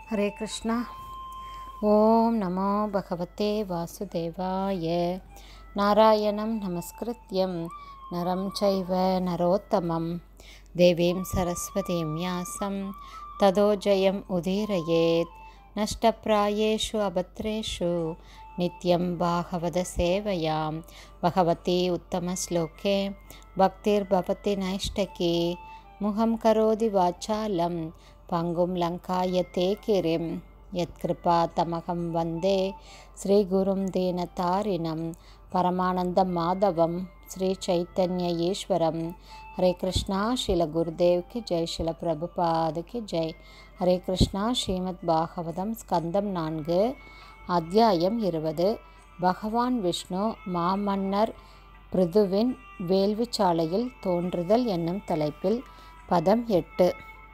हरे कृष्णा। ओम नमो भगवते वासुदेवाय। नारायणं नमस्कृत्यं नरं चैव नरोत्तमं देवीं सरस्वतीं व्यासं ततो जयम् उदीरयेत्। नष्टप्रायेषु अभद्रेषु नित्यं भागवतसेवयां भगवती उत्तमश्लोके भक्तिर्भवति नैष्टकी। मुहं करोति वाचालं पंगुं लङ्कायते गिरिं यत्कृपातमहं वन्दे श्रीगुरुं दीनतारिणं परमानन्दं माधवं श्रीचैतन्य ईश्वरं। हरे कृष्णा। श्रील गुरुदेव की जय। श्रील प्रभुपाद की जय। हरे कृष्णा। श्रीमद् भागवतम स्कंदम 4 அத்தியாயம் 20. பகவான் விஷ்ணு மாமன்னர் பிருதுவின் வேள்விச்சாலையில் தோன்றுதல் என்னும் தலைப்பில் பதம் 8.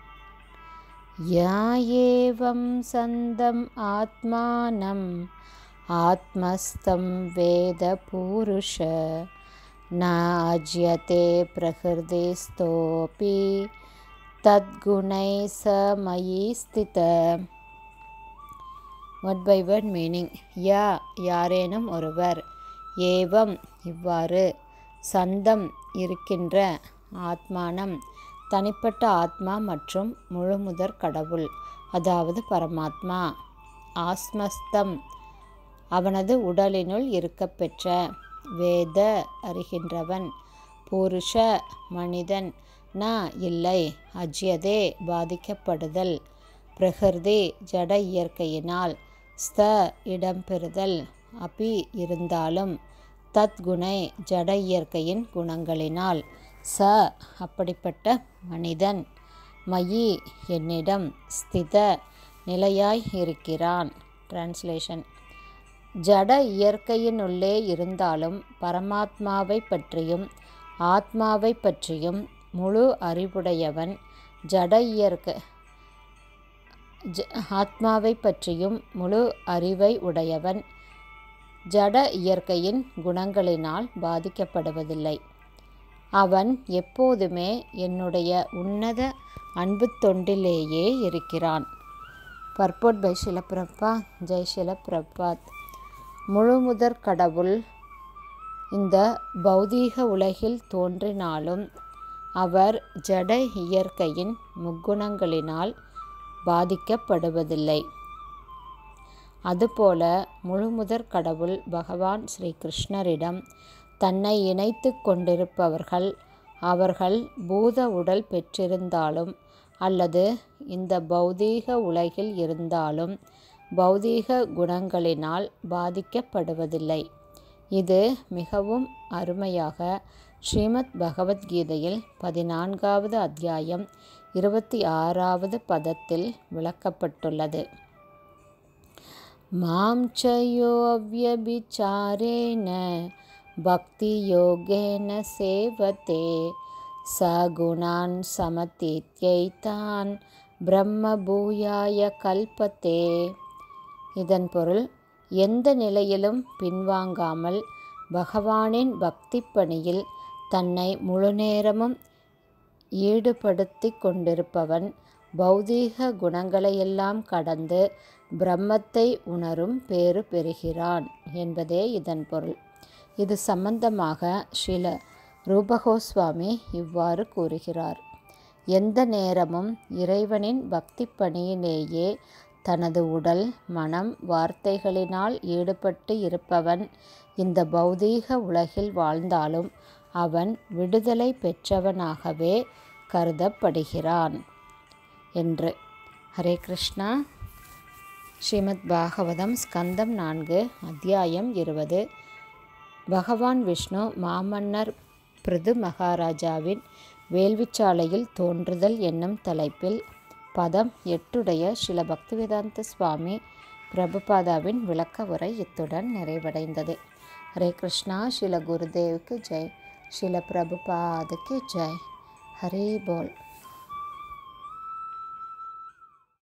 யா ஏவம் சந்தம் ஆத்மானம் ஆத்மஸ்தம் வேத பூருஷ ந அஜ்யதே பிரகிருதிஸ்தோபி தத்குணை ச மயி ஸ்தித. Word by word meaning. யா யாரேனும் ஒருவர், ஏவம் இவ்வாறு, சந்தம் இருக்கின்ற, ஆத்மானம் தனிப்பட்ட ஆத்மா மற்றும் முழுமுதற் கடவுள் அதாவது பரமாத்மா, ஆஸ்மஸ்தம் அவனது உடலினுள் இருக்கப்பெற்ற, வேத அறிகின்றவன், பூருஷ மனிதன், ந இல்லை, அஜ்யதே பாதிக்கப்படுதல், பிரகிருதி ஜட இயற்கையினால், ஸ்த இடம்பெறுதல், அபி இருந்தாலும், தத் குணை ஜட இயற்கையின் குணங்களினால், ச அப்படிப்பட்ட மனிதன், மயி என்னிடம், ஸ்தித நிலையாய் இருக்கிறான். டிரான்ஸ்லேஷன். ஜட இயற்கையினுள்ளே இருந்தாலும் பரமாத்மாவை பற்றியும் ஆத்மாவை பற்றியும் முழு அறிவுடையவன், ஜட இயற்கை ஆத்மாவை பற்றியும் முழு அறிவை உடையவன் ஜட இயற்கையின் குணங்களினால் பாதிக்கப்படுவதில்லை. அவன் எப்போதுமே என்னுடைய உன்னத அன்பு தொண்டிலேயே இருக்கிறான். Purport by Srila Prabhupada. ஜெய் ஸ்ரீல பிரபாத். முழுமுதற் கடவுள் இந்த பௌதீக உலகில் தோன்றினாலும் அவர் ஜட இயற்கையின் முக்குணங்களினால் பாதிக்கப்படுவதில்லை. அதுபோல முழுமுதற் கடவுள் பகவான் ஸ்ரீ கிருஷ்ணரிடம் தன்னை இணைத்து கொண்டிருப்பவர்கள், அவர்கள் பூத உடல் பெற்றிருந்தாலும் அல்லது இந்த பௌதீக உலகில் இருந்தாலும் பௌதீக குணங்களினால் பாதிக்கப்படுவதில்லை. இது மிகவும் அருமையாக ஸ்ரீமத் பகவத்கீதையில் 14வது அத்தியாயம் 26வது பதத்தில் விளக்கப்பட்டுள்ளது. மாம் சயோ அவ்யபிசாரேன பக்தி யோகேன சேவதே சகுணான் சமதித்யைதான் பிரம்ம பூயாய கல்பத்தே. இதன் பொருள், எந்த நிலையிலும் பின்வாங்காமல் பகவானின் பக்தி பணியில் தன்னை முழுநேரமும் ஈடுபடுத்தி கொண்டிருப்பவன் பௌதீக குணங்களையெல்லாம் கடந்து பிரம்மத்தை உணரும் பேறு பெறுகிறான் என்பதே இதன் பொருள். இது சம்பந்தமாக ஸ்ரீல ரூபகோஸ்வாமி இவ்வாறு கூறுகிறார். எந்த நேரமும் இறைவனின் பக்தி பணியிலேயே தனது உடல், மனம், வார்த்தைகளினால் ஈடுபட்டு இருப்பவன் இந்த பௌதீக உலகில் வாழ்ந்தாலும் அவன் விடுதலை பெற்றவனாகவே கருதப்படுகிறான் என்று. ஹரே கிருஷ்ணா. ஸ்ரீமத் பாகவதம் ஸ்கந்தம் 4 அத்தியாயம் 20. பகவான் விஷ்ணு மாமன்னர் பிருது மகாராஜாவின் வேள்விச்சாலையில் தோன்றுதல் என்னும் தலைப்பில் பதம் 8 ஸ்ரீல பக்திவேதாந்த சுவாமி பிரபுபாதாவின் விளக்க உரை இத்துடன் நிறைவடைந்தது. ஹரே கிருஷ்ணா. ஸ்ரீல குருதேவுக்கு ஜெய். ஸ்ரீல பிரபுபாதுக்கு ஜெய். ஹரி போல்.